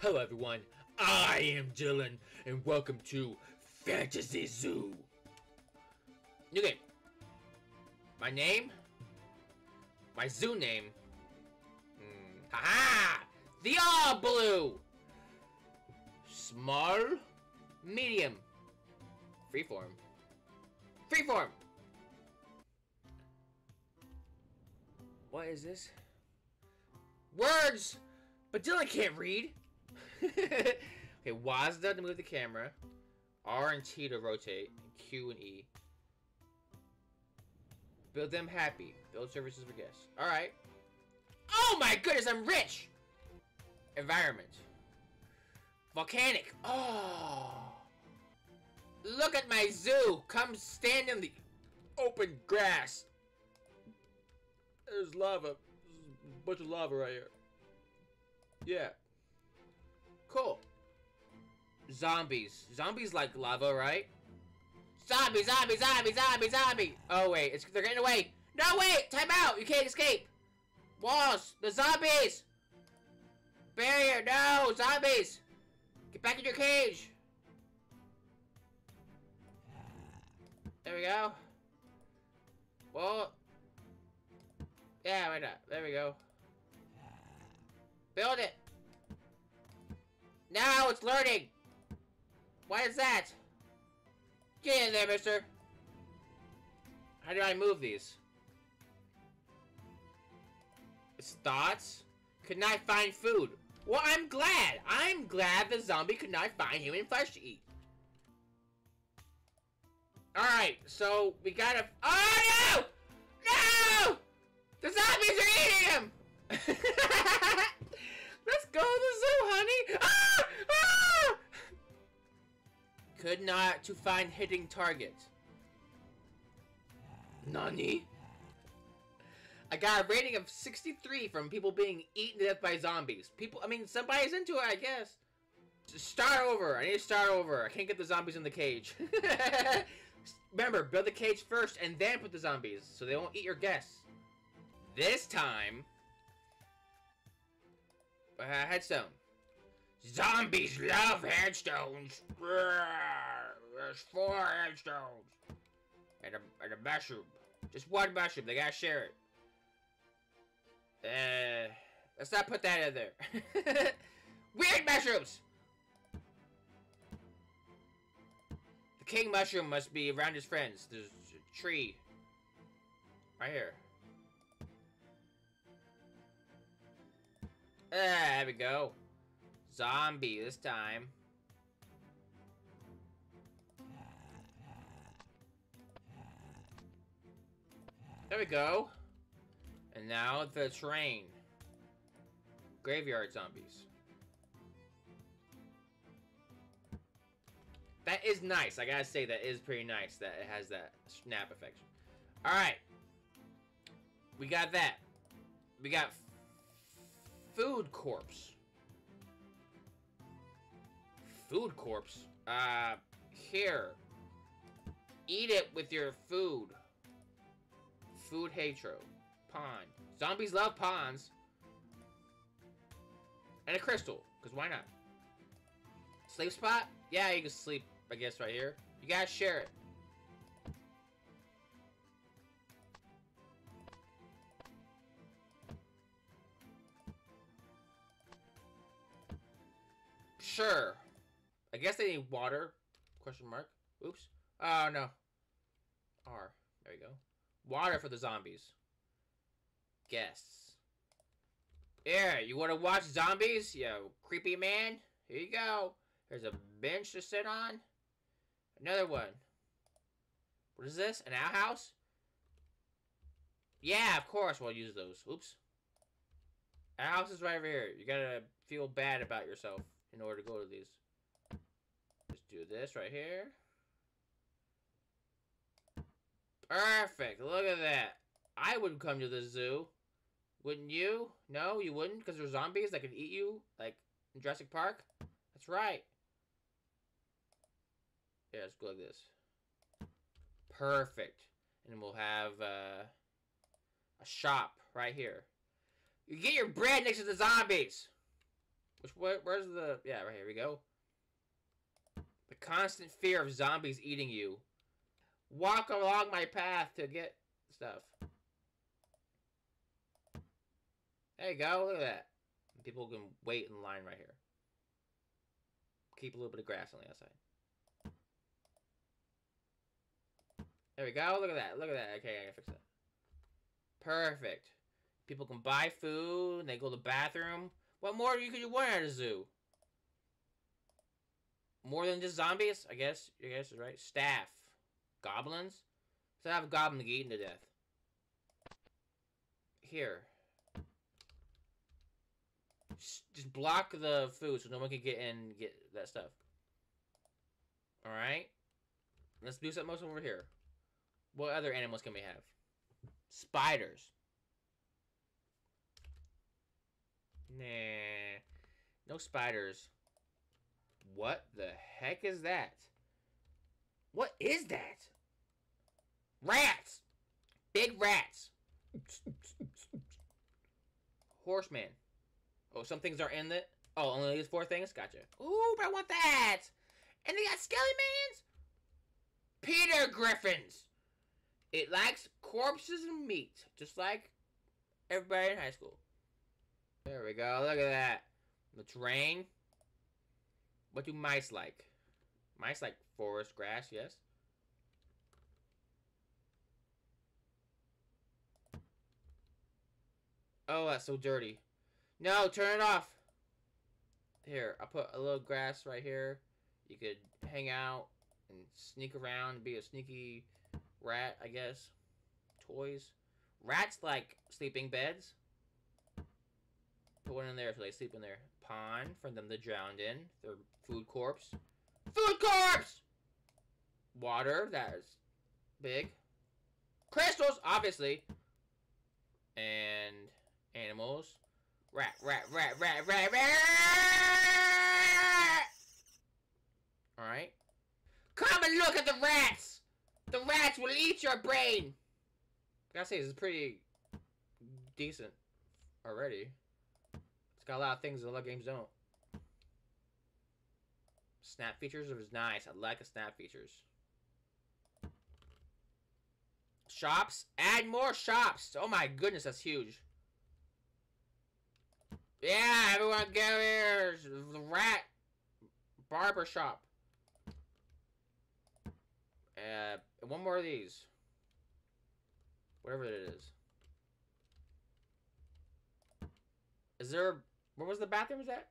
Hello everyone, I am Dylan, and welcome to Fantasy Zoo. New game. My name? My zoo name? Haha! The All Blue! Small? Medium? Freeform. Freeform! What is this? Words! But Dylan can't read! Okay, WASD to move the camera, R and T to rotate, and Q and E. Build them happy. Build services for guests. Alright. Oh my goodness, I'm rich! Environment. Volcanic. Oh! Look at my zoo! Come stand in the open grass. There's lava. There's a bunch of lava right here. Yeah. Cool. Zombies. Zombies like lava, right? Zombie, zombie, zombie, zombie, zombie! Oh, wait. They're getting away. No, wait! Time out! You can't escape! Walls! The zombies! Barrier! No! Zombies! Get back in your cage! There we go. Well... yeah, why not? There we go. Build it! Now it's learning! What is that? Get in there, mister! How do I move these? It's thoughts? Could not find food. Well, I'm glad! I'm glad the zombie could not find human flesh to eat. Alright, so we gotta... oh, no! No! The zombies are eating him! Let's go to the zoo, honey! Ah! Ah! Could not to find hitting target. Nani? I got a rating of 63 from people being eaten to death by zombies. Somebody's into it, I guess. Start over. I need to start over. I can't get the zombies in the cage. Remember, build the cage first and then put the zombies so they won't eat your guests. This time... headstone. Zombies love headstones. There's 4 headstones. And a mushroom. Just one mushroom. They gotta share it. Let's not put that in there. Weird mushrooms! The king mushroom must be around his friends. There's a tree. Right here. There we go. Zombie this time. There we go. And now the train. Graveyard zombies. That is nice. I gotta say, that is pretty nice that it has that snap effect. Alright. We got that. We got food corpse. Food corpse? Here. Eat it with your food. Food hatro. Pond. Zombies love ponds. And a crystal, because why not? Sleep spot? Yeah, you can sleep, I guess, right here. You gotta share it. Sure. I guess they need water. Question mark. Oops. Oh, no. R. There we go. Water for the zombies. Guests. Here, you want to watch zombies? You creepy man. Here you go. There's a bench to sit on. Another one. What is this? An outhouse? Yeah, of course we'll use those. Oops. Outhouse is right over here. You gotta feel bad about yourself in order to go to these. Just do this right here. Perfect. Look at that. I would come to the zoo. Wouldn't you? No, you wouldn't? Because there's zombies that could eat you? Like in Jurassic Park? That's right. Yeah, let's go like this. Perfect. And then we'll have a shop right here. You get your bread next to the zombies. Where's the... Yeah, right here we go. The constant fear of zombies eating you. Walk along my path to get stuff. There you go. Look at that. People can wait in line right here. Keep a little bit of grass on the outside. There we go. Look at that. Look at that. Okay, I gotta fix that. Perfect. People can buy food, and they go to the bathroom. What more could you want at a zoo? More than just zombies? I guess is right. Staff. Goblins? So I have a goblin to get eaten to death. Here. Just block the food so no one can get in and get that stuff. Alright. Let's do something else over here. What other animals can we have? Spiders. Nah. No spiders. What the heck is that? What is that? Rats! Big rats! Horseman. Oh, some things are in it? Oh, only these 4 things? Gotcha. Ooh, but I want that! And they got skeletons! Peter Griffins! It likes corpses and meat, just like everybody in high school. There we go, look at that. The terrain. What do mice like? Mice like forest, grass, yes? Oh, that's so dirty. No, turn it off. Here, I'll put a little grass right here. You could hang out and sneak around and be a sneaky rat, I guess. Toys. Rats like sleeping beds. Put one in there so they sleep in there. Pond for them to drown in. Their food corpse. Food corpse! Water, that is big. Crystals, obviously. And animals. Rat. Alright. Come and look at the rats! The rats will eat your brain! I gotta say, this is pretty decent already. It's got a lot of things that other games don't. Snap features is nice. I like the snap features. Shops? Add more shops! Oh my goodness, that's huge. Yeah, everyone get here! The rat barber shop. One more of these. Whatever it is. Is there... Where was the bathrooms at?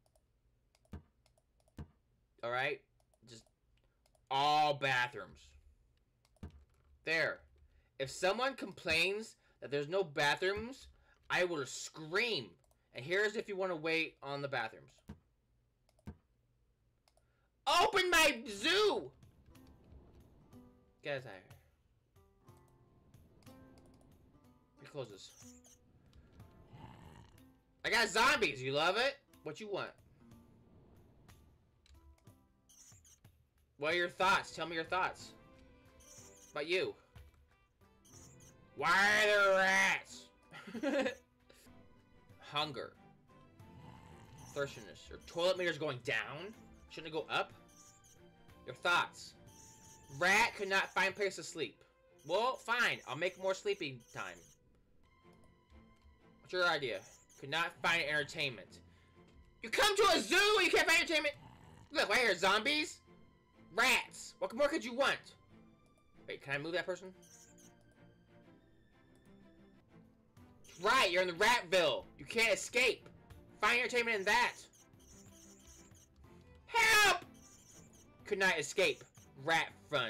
Alright. Just... all bathrooms. There. If someone complains that there's no bathrooms, I will scream. And here's if you want to wait on the bathrooms. Open my zoo! Get us out of here. Let me close this. I got zombies. You love it? What you want? What are your thoughts? Tell me your thoughts. About you. Why are there rats? Hunger. Thirstiness. Your toilet meter's going down? Shouldn't it go up? Your thoughts. Rat could not find place to sleep. Well, fine. I'll make more sleeping time. What's your idea? Could not find entertainment. You come to a zoo and you can't find entertainment? Look, right here, zombies. Rats. What more could you want? Wait, can I move that person? Right, you're in the Ratville. You can't escape. Find entertainment in that. Help! Could not escape. Rat fun.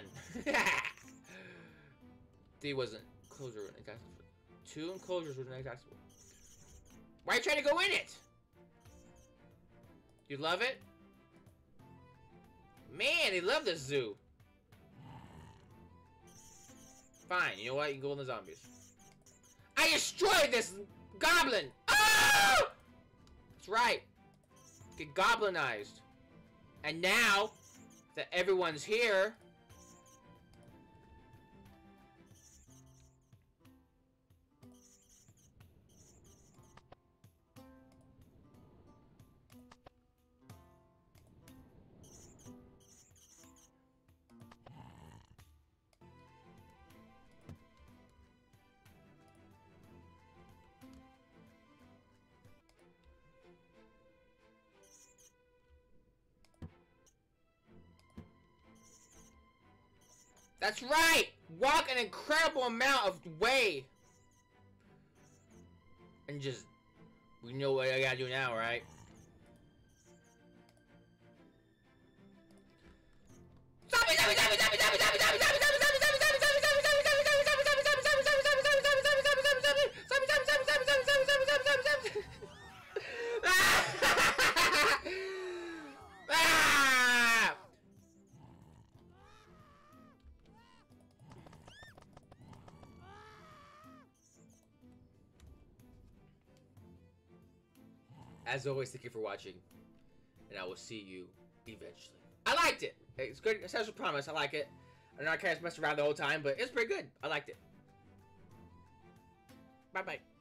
D wasn't. Closure was inaccessible. 2 enclosures were inaccessible. Why are you trying to go in it? You love it? Man, they love this zoo. Fine, you know what? You can go in the zombies. I destroyed this goblin! Oh! That's right. Get goblinized. And now that everyone's here, That's right! Walk an incredible amount of way! And just... We know what I gotta do now, right? Zombie! Zombie! Zombie! Zombie! Zombie! Zombie! Zombie! Zombie! Zombie! As always, thank you for watching, and I will see you eventually. I liked it. It's good. It says a promise. I like it. I know I kind of messed around the whole time, but it's pretty good. I liked it. Bye-bye.